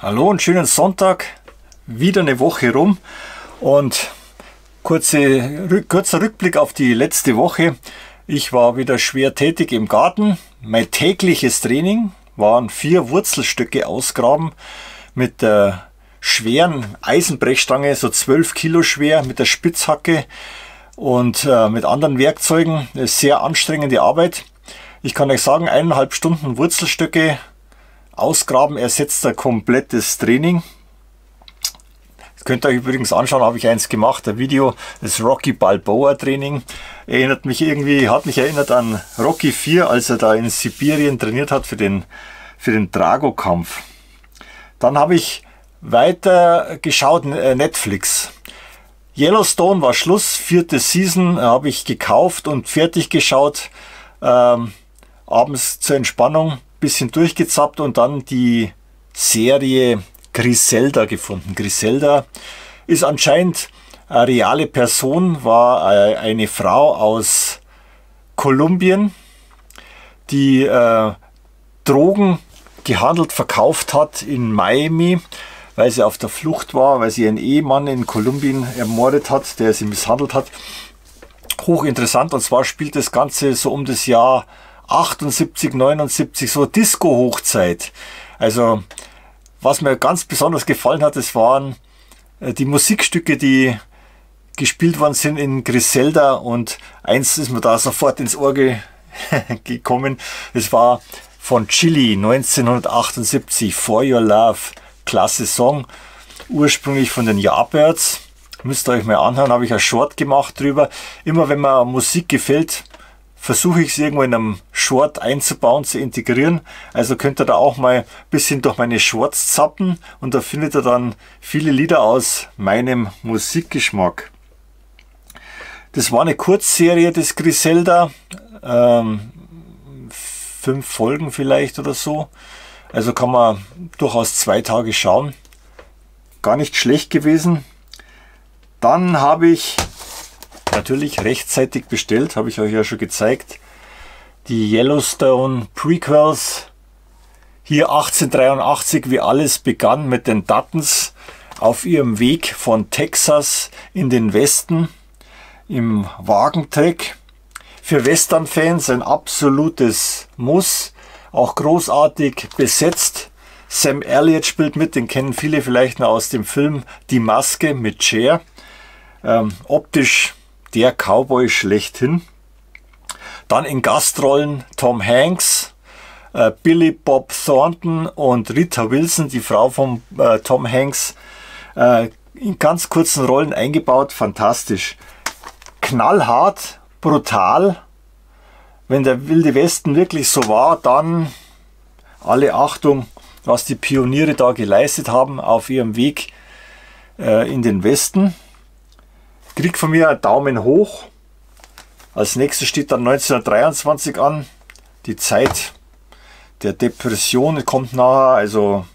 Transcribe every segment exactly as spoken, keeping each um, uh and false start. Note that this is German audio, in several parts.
Hallo und schönen Sonntag, wieder eine Woche rum und kurze, kurzer Rückblick auf die letzte Woche. Ich war wieder schwer tätig im Garten. Mein tägliches Training waren vier Wurzelstöcke ausgraben mit der schweren Eisenbrechstange, so zwölf Kilo schwer, mit der Spitzhacke und äh, mit anderen Werkzeugen. Eine sehr anstrengende Arbeit. Ich kann euch sagen, eineinhalb Stunden Wurzelstöcke ausgraben ersetzt ein komplettes Training. Das könnt ihr euch übrigens anschauen, habe ich eins gemacht, ein Video, das Rocky Balboa Training. Erinnert mich irgendwie, hat mich erinnert an Rocky vier, als er da in Sibirien trainiert hat für den, für den Drago-Kampf. Dann habe ich weiter geschaut, Netflix. Yellowstone war Schluss, vierte Season habe ich gekauft und fertig geschaut. Ähm, abends zur Entspannung bisschen durchgezappt und dann die Serie Griselda gefunden. Griselda ist anscheinend eine reale Person, war eine Frau aus Kolumbien, die äh, Drogen gehandelt, verkauft hat in Miami, weil sie auf der Flucht war, weil sie ihren Ehemann in Kolumbien ermordet hat, der sie misshandelt hat. Hochinteressant, und zwar spielt das Ganze so um das Jahr achtundsiebzig, neunundsiebzig, so Disco-Hochzeit. Also, was mir ganz besonders gefallen hat, das waren die Musikstücke, die gespielt worden sind in Griselda, und eins ist mir da sofort ins Ohr ge gekommen. Es war von Chili neunzehnhundertachtundsiebzig, For Your Love. Klasse Song, ursprünglich von den Yardbirds. Müsst ihr euch mal anhören, habe ich ein Short gemacht drüber. Immer wenn mir Musik gefällt, versuche ich es irgendwo in einem Short einzubauen, zu integrieren. Also könnt ihr da auch mal ein bisschen durch meine Shorts zappen und da findet ihr dann viele Lieder aus meinem Musikgeschmack. Das war eine Kurzserie des Griselda, ähm, fünf Folgen vielleicht oder so. Also kann man durchaus zwei Tage schauen. Gar nicht schlecht gewesen. Dann habe ich natürlich rechtzeitig bestellt, habe ich euch ja schon gezeigt, die Yellowstone Prequels. Hier achtzehnhundertdreiundachtzig, wie alles begann mit den Duttons auf ihrem Weg von Texas in den Westen im Wagentrek. Für Western-Fans ein absolutes Muss, auch großartig besetzt. Sam Elliott spielt mit, den kennen viele vielleicht noch aus dem Film Die Maske mit Cher. Ähm, optisch der Cowboy schlechthin. Dann in Gastrollen Tom Hanks, äh, Billy Bob Thornton und Rita Wilson, die Frau von äh, Tom Hanks, äh, in ganz kurzen Rollen eingebaut, fantastisch. Knallhart, brutal. Wenn der Wilde Westen wirklich so war, dann alle Achtung, was die Pioniere da geleistet haben auf ihrem Weg äh, in den Westen. Kriegt von mir einen Daumen hoch. Als nächstes steht dann neunzehnhundertdreiundzwanzig an. Die Zeit der Depression kommt nachher. Also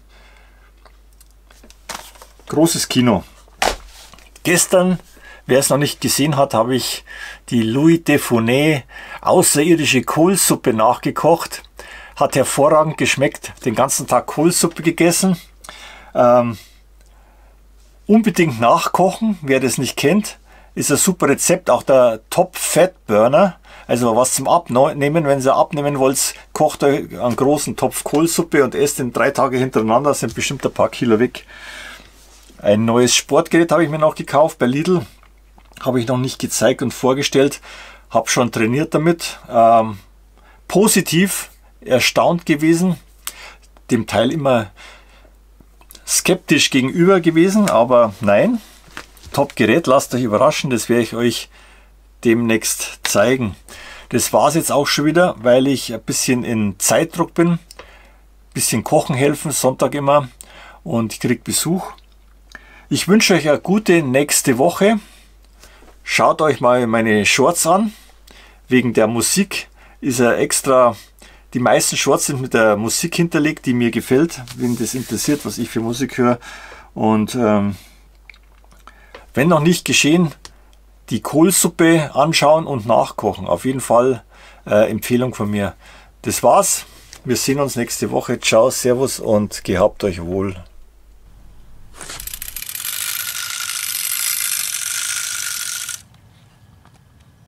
großes Kino. Gestern, wer es noch nicht gesehen hat, habe ich die Louis de Funès außerirdische Kohlsuppe nachgekocht. Hat hervorragend geschmeckt. Den ganzen Tag Kohlsuppe gegessen. Ähm, unbedingt nachkochen, wer das nicht kennt. Ist ein super Rezept, auch der Top Fat Burner, also was zum Abnehmen. Wenn ihr abnehmen wollt, kocht euch einen großen Topf Kohlsuppe und esst den drei Tage hintereinander, sind bestimmt ein paar Kilo weg. Ein neues Sportgerät habe ich mir noch gekauft bei Lidl, habe ich noch nicht gezeigt und vorgestellt, habe schon trainiert damit. Ähm, positiv erstaunt gewesen, dem Teil immer skeptisch gegenüber gewesen, aber nein. Top-Gerät, lasst euch überraschen, das werde ich euch demnächst zeigen. Das war es jetzt auch schon wieder, weil ich ein bisschen in Zeitdruck bin. Ein bisschen kochen helfen, Sonntag immer, und ich kriege Besuch. Ich wünsche euch eine gute nächste Woche. Schaut euch mal meine Shorts an. Wegen der Musik ist er extra, die meisten Shorts sind mit der Musik hinterlegt, die mir gefällt, wenn das interessiert, was ich für Musik höre. Und ähm, wenn noch nicht geschehen, die Kohlsuppe anschauen und nachkochen. Auf jeden Fall äh, Empfehlung von mir. Das war's. Wir sehen uns nächste Woche. Ciao, Servus und gehabt euch wohl.